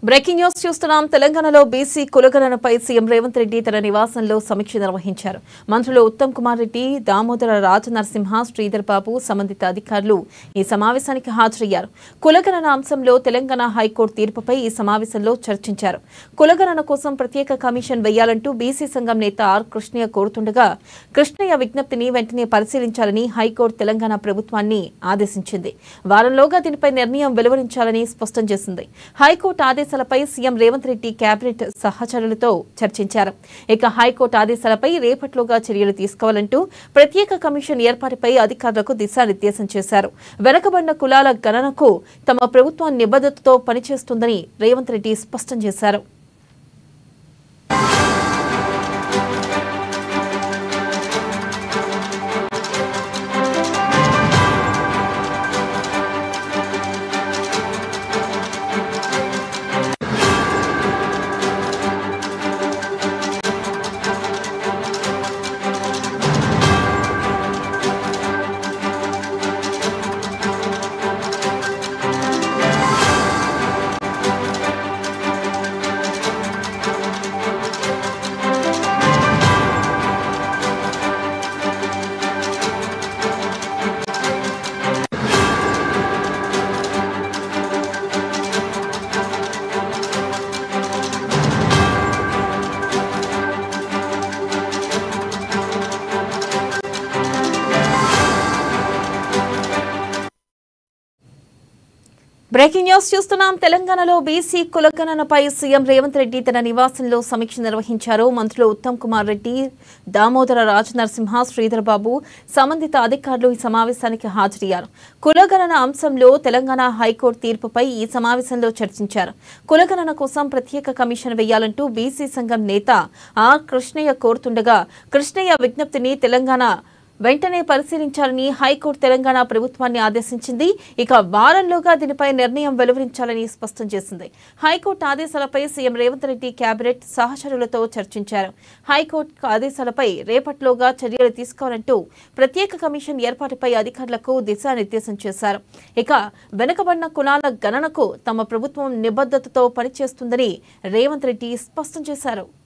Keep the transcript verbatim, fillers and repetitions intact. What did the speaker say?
Breaking news చూస్తున్నాం. తెలంగాణలో BC కులగణనపై సీఎం రేవంత్ రెడ్డి తన నివాసంలో సమీక్ష నిర్వహించారు. మంత్రులు ఉత్తమ్ కుమార్ రెడ్డి, దామోదర రాజ నరసింహ, శ్రీధర్ బాబు, సంబంధిత అధికారులు ఈ సమావేశానికి హాజరయ్యారు. కులగణన అంశంలో తెలంగాణ హైకోర్టు తీర్పుపై ఈ సమావేశంలో చర్చించారు. కులగణన కోసం ప్రత్యేక కమిషన్ వేయాలంటూ బీసీ సంఘం నేత ఆర్ కృష్ణయ్య కోరుతుండగా కృష్ణయ్య విజ్ఞప్తిని వెంటనే పరిశీలించాలని హైకోర్టు తెలంగాణ ప్రభుత్వాన్ని ఆదేశించింది. వారంలోగా దీనిపై నిర్ణయం వెలువరించాలని స్పష్టం చేసింది. హైకోర్టు ఆదేశ ఆదేశాలపై సీఎం రేవంత్ రెడ్డి కేబినెట్ సహచరులతో చర్చించారు. ఇక హైకోర్టు ఆదేశాలపై రేపట్లోగా చర్యలు తీసుకోవాలంటూ ప్రత్యేక కమిషన్ ఏర్పాటుపై అధికారులకు దిశానిర్దేశం చేశారు. వెనుకబడిన కులాల గణనకు తమ ప్రభుత్వం నిబద్ధతతో పనిచేస్తుందని రేవంత్ రెడ్డి స్పష్టం చేశారు. బ్రేకింగ్ న్యూస్ చూస్తున్నాం. తెలంగాణలో బీసీ కులగణనపై సీఎం రేవంత్ రెడ్డి తన నివాసంలో సమీక్ష నిర్వహించారు. మంత్రులు ఉత్తమ్ కుమార్ రెడ్డి, దామోదర రాజ నరసింహ, శ్రీధర్ బాబు, సంబంధిత అధికారులు ఈ సమావేశానికి హాజరయ్యారు. కులగణన అంశంలో తెలంగాణ హైకోర్టు తీర్పుపై ఈ సమావేశంలో చర్చించారు. కులగణన కోసం ప్రత్యేక కమిషన్ వేయాలంటూ బీసీ సంఘం నేత ఆర్ కృష్ణయ్య కోరుతుండగా కృష్ణయ్య విజ్ఞప్తిని తెలంగాణ వెంటనే పరిశీలించాలని హైకోర్టు తెలంగాణ ప్రభుత్వాన్ని ఆదేశించింది. ఇక వారంలోగా దీనిపై నిర్ణయం వెలువరించాలని స్పష్టం చేసింది. హైకోర్టు ఆదేశాలపై సీఎం రేవంత్ రెడ్డి కేబినెట్ సహచరులతో చర్చించారు. హైకోర్టు ఆదేశాలపై రేపట్లోగా చర్యలు తీసుకోవాలంటూ ప్రత్యేక కమిషన్ ఏర్పాటుపై అధికారులకు దిశానిర్దేశం చేశారు. ఇక వెనుకబడిన కులాల గణనకు తమ ప్రభుత్వం నిబద్ధతతో పనిచేస్తుందని రేవంత్ రెడ్డి స్పష్టం చేశారు.